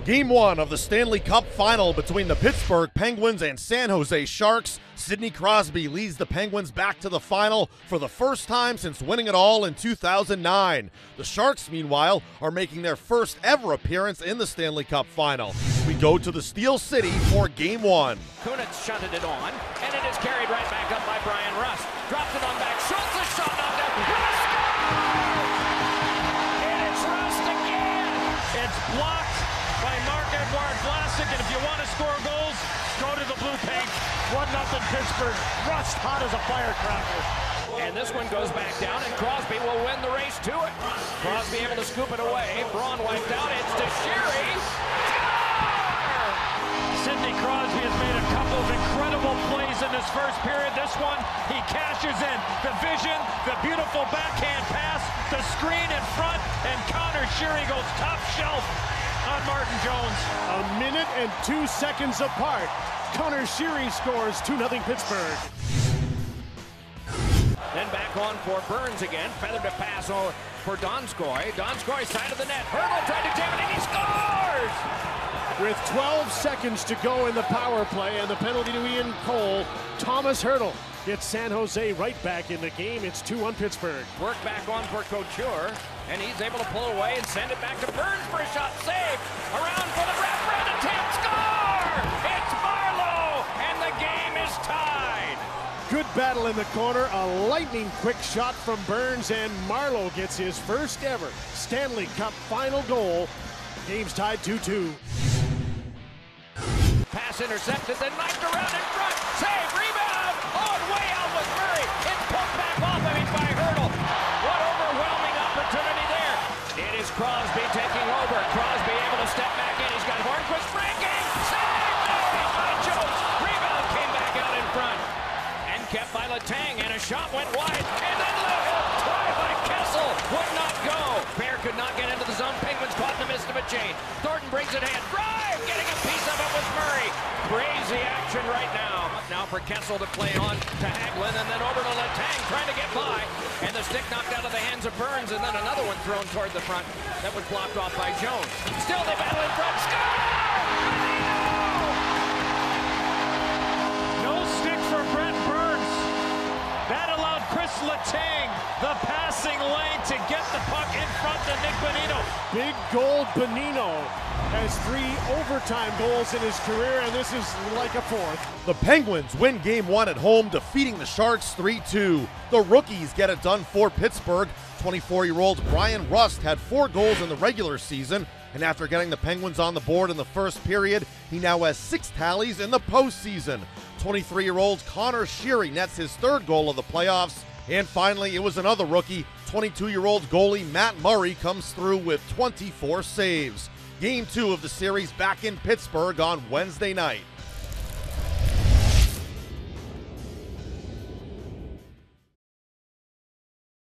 Game 1 of the Stanley Cup Final between the Pittsburgh Penguins and San Jose Sharks. Sidney Crosby leads the Penguins back to the final for the first time since winning it all in 2009. The Sharks, meanwhile, are making their first ever appearance in the Stanley Cup Final. We go to the Steel City for Game 1. Kunitz shunted it on, and it is carried right back up by Brian Rust. Drops it on back. Schultz is shot knocked out. Rust scores! And it's Rust again! It's blocked by Marc-Edouard Vlasic, and if you want to score goals, go to the blue paint. 1-0 Pittsburgh. Rust hot as a firecracker. And this one goes back down, and Crosby will win the race to it. Crosby able to scoop it away. Braun wiped out. It's to Sheary. Sidney Crosby has made a couple of incredible plays in this first period. This one, he cashes in. The vision, the beautiful backhand pass, the screen in front, and Connor Sheary goes top shelf on Martin Jones. A minute and 2 seconds apart. Connor Sheary scores 2-0 Pittsburgh. Then back on for Burns again. Feathered a pass for Donskoy. Donskoy side of the net. Hertl tried to jam it, and he scores! With 12 seconds to go in the power play and the penalty to Ian Cole, Thomas Hertl gets San Jose right back in the game. It's 2-1 Pittsburgh. Work back on for Couture, and he's able to pull away and send it back to Burns for a shot. Save! Around for the wrap attempt. Score! It's Marleau, and the game is tied. Good battle in the corner. A lightning quick shot from Burns, and Marleau gets his first ever Stanley Cup final goal. Game's tied 2-2. Pass intercepted, then knifed around in front. Save, rebound. Oh, and way out with Murray. It's pulled back off of him by Hertl. What overwhelming opportunity there. It is Crosby taking over. Crosby able to step back in. He's got Hornquist breaking. Save made by Jones. Rebound came back out in front. And kept by Letang, and a shot went wide. And then try by Kessel. Would not go. Bear could not get into the zone. Penguins caught in the midst of a chain. Thornton brings it in. Drive! Getting a piece of it with Murray. Crazy action right now. Now for Kessel to play on to Hagelin, and then over to Letang trying to get by. And the stick knocked out of the hands of Burns, and then another one thrown toward the front that was blocked off by Jones. Still they battle in front. Score! No stick for Brent Burns. That allowed Chris Letang the passing lane to get the puck in front to Nick Bonino. Big goal. Bonino has 3 overtime goals in his career, and this is like a fourth. The Penguins win Game 1 at home, defeating the Sharks 3-2. The rookies get it done for Pittsburgh. 24-year-old Brian Rust had 4 goals in the regular season, and after getting the Penguins on the board in the first period, he now has 6 tallies in the postseason. 23-year-old Connor Sheary nets his 3rd goal of the playoffs. And finally, it was another rookie. 22-year-old goalie Matt Murray comes through with 24 saves. Game 2 of the series back in Pittsburgh on Wednesday night.